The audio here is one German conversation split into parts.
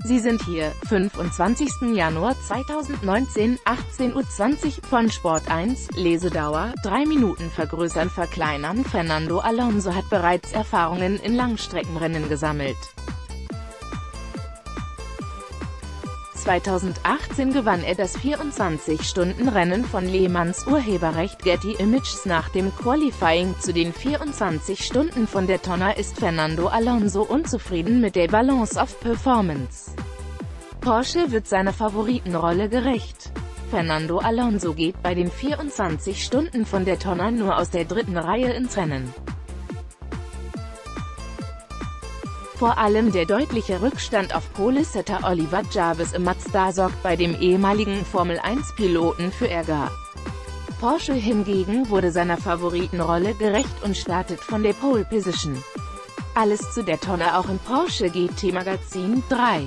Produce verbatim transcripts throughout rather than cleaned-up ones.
Sie sind hier, fünfundzwanzigsten Januar zweitausendneunzehn, achtzehn Uhr zwanzig, von Sport eins, Lesedauer, drei Minuten vergrößern verkleinern. Fernando Alonso hat bereits Erfahrungen in Langstreckenrennen gesammelt. zweitausendachtzehn gewann er das vierundzwanzig-Stunden-Rennen von Le Mans. Urheberrecht Getty Images. Nach dem Qualifying zu den vierundzwanzig Stunden von Daytona ist Fernando Alonso unzufrieden mit der Balance of Performance. Porsche wird seiner Favoritenrolle gerecht. Fernando Alonso geht bei den vierundzwanzig Stunden von Daytona nur aus der dritten Reihe ins Rennen. Vor allem der deutliche Rückstand auf Pole-Setter Oliver Jarvis im Mazda sorgt bei dem ehemaligen Formel eins Piloten für Ärger. Porsche hingegen wurde seiner Favoritenrolle gerecht und startet von der Pole Position. Alles zu Daytona auch im Porsche G T Magazin. drei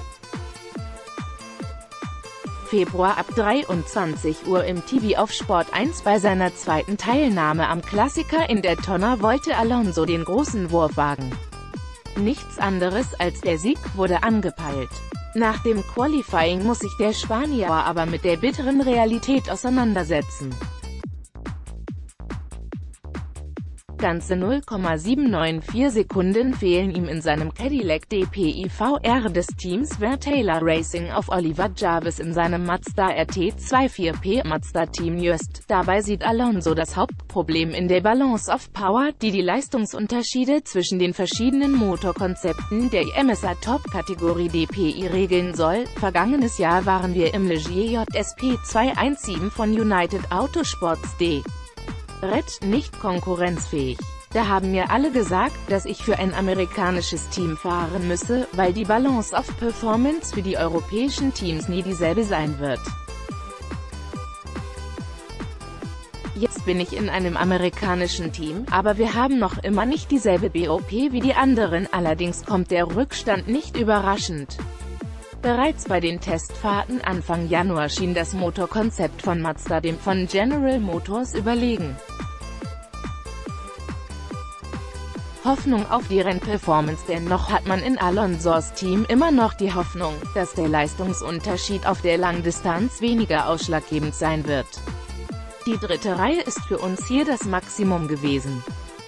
Februar ab dreiundzwanzig Uhr im T V auf Sport eins. Bei seiner zweiten Teilnahme am Klassiker in Daytona wollte Alonso den großen Wurf wagen. Nichts anderes als der Sieg wurde angepeilt. Nach dem Qualifying muss sich der Spanier aber mit der bitteren Realität auseinandersetzen. Ganze null Komma sieben neun vier Sekunden fehlen ihm in seinem Cadillac D P I V R des Teams Vertaylor Racing auf Oliver Jarvis in seinem Mazda R T vierundzwanzig P. Mazda-Team Just. Dabei sieht Alonso das Hauptproblem in der Balance of Power, die die Leistungsunterschiede zwischen den verschiedenen Motorkonzepten der I M S A Top-Kategorie D P I regeln soll. Vergangenes Jahr waren wir im Ligier J S P zweihundertsiebzehn von United Autosports D. Red nicht konkurrenzfähig. Da haben mir alle gesagt, dass ich für ein amerikanisches Team fahren müsse, weil die Balance of Performance für die europäischen Teams nie dieselbe sein wird. Jetzt bin ich in einem amerikanischen Team, aber wir haben noch immer nicht dieselbe B O P wie die anderen, allerdings kommt der Rückstand nicht überraschend. Bereits bei den Testfahrten Anfang Januar schien das Motorkonzept von Mazda dem von General Motors überlegen. Hoffnung auf die Rennperformance. Dennoch hat man in Alonsos Team immer noch die Hoffnung, dass der Leistungsunterschied auf der Langdistanz weniger ausschlaggebend sein wird. Die dritte Reihe ist für uns hier das Maximum gewesen.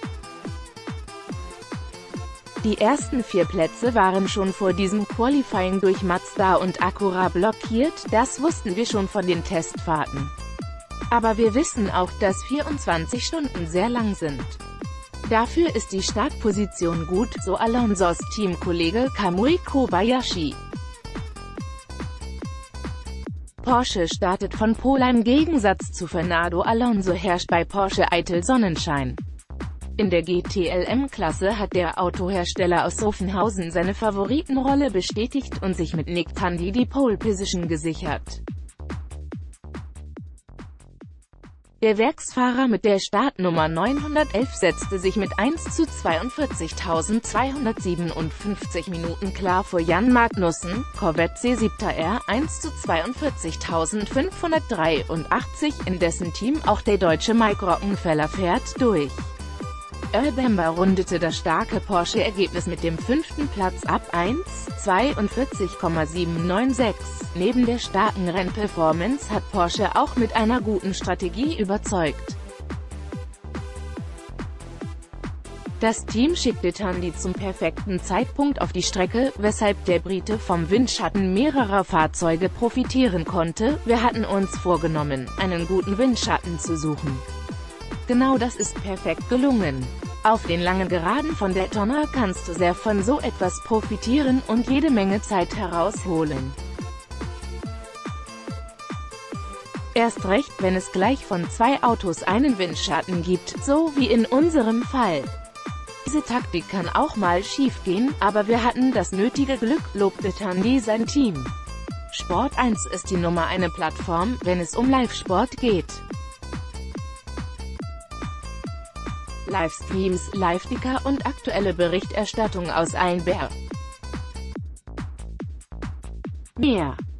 Die ersten vier Plätze waren schon vor diesem Qualifying durch Mazda und Acura blockiert, das wussten wir schon von den Testfahrten. Aber wir wissen auch, dass vierundzwanzig Stunden sehr lang sind. Dafür ist die Startposition gut, so Alonsos Teamkollege Kamui Kobayashi. Porsche startet von Pole. Im Gegensatz zu Fernando Alonso herrscht bei Porsche eitel Sonnenschein. In der G T L M-Klasse hat der Autohersteller aus Zuffenhausen seine Favoritenrolle bestätigt und sich mit Nick Tandy die Pole Position gesichert. Der Werksfahrer mit der Startnummer neunhundertelf setzte sich mit eins zu zweiundvierzigtausendzweihundertsiebenundfünfzig Minuten klar vor Jan Magnussen, Corvette C sieben R, eins zu zweiundvierzigtausendfünfhundertdreiundachtzig, in dessen Team auch der deutsche Mike Rockenfeller fährt, durch. Earl Bamber rundete das starke Porsche-Ergebnis mit dem fünften Platz ab, eins zu zweiundvierzig Komma sieben neun sechs. Neben der starken Rennperformance hat Porsche auch mit einer guten Strategie überzeugt. Das Team schickte Tandy zum perfekten Zeitpunkt auf die Strecke, weshalb der Brite vom Windschatten mehrerer Fahrzeuge profitieren konnte. Wir hatten uns vorgenommen, einen guten Windschatten zu suchen. Genau das ist perfekt gelungen. Auf den langen Geraden von Daytona kannst du sehr von so etwas profitieren und jede Menge Zeit herausholen. Erst recht, wenn es gleich von zwei Autos einen Windschatten gibt, so wie in unserem Fall. Diese Taktik kann auch mal schiefgehen, aber wir hatten das nötige Glück, lobte Tandy sein Team. Sport eins ist die Nummer eine Plattform, wenn es um Live-Sport geht. Livestreams, Live-Ticker und aktuelle Berichterstattung aus Einbär. Mehr